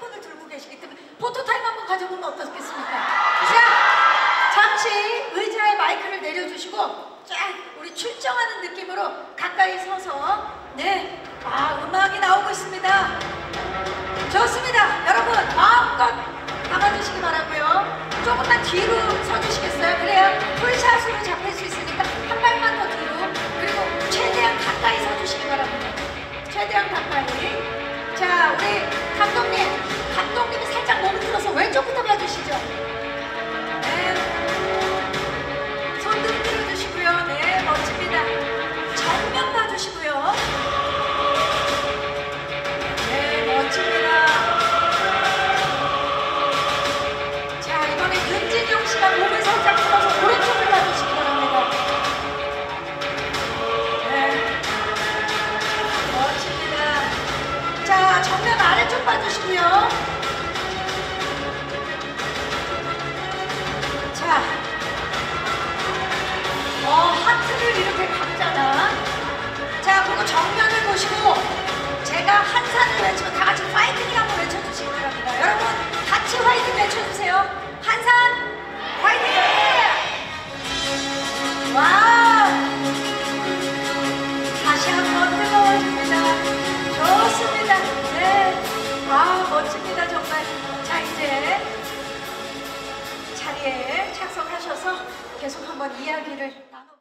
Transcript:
핸드폰을 들고 계시기 때문에 포토타임 한번 가져보면 어떻겠습니까? 자, 잠시 의자에 마이크를 내려주시고 쫙 우리 출정하는 느낌으로 가까이 서서 네, 음악이 나오고 있습니다. 좋습니다. 여러분 마음껏 담아주시기 바라고요. 조금만 뒤로 서주시겠어요? 그래야 풀샷으로 잡힐 수 있으니까 한 발만 더 뒤로, 그리고 최대한 가까이 서주시기 바랍니다. 최대한 가까이. 자, 우리 감독님이 살짝 몸을 들어서 왼쪽부터 봐주시죠. 네, 손들 들어주시고요. 네, 멋집니다. 정면 봐주시고요. 네, 멋집니다. 자, 이번에 윤진용 씨가 몸을 살짝 들어서 오른쪽을 봐주시기 바랍니다. 네, 멋집니다. 자, 정면 아래쪽 봐주시고요. 자, 하트를 이렇게 각자다. 자, 그리고 정면을 보시고 제가 한산을 외치고 다 같이 파이팅을 한번 외쳐주시기 바랍니다. 여러분 같이 화이팅 외쳐주세요. 한산 화이팅! 와우! 다시 한번 뜨거워집니다. 좋습니다. 네, 멋집니다 정말. 자, 이제 자리에 착석하셔서 계속 한번 이야기를 나눠.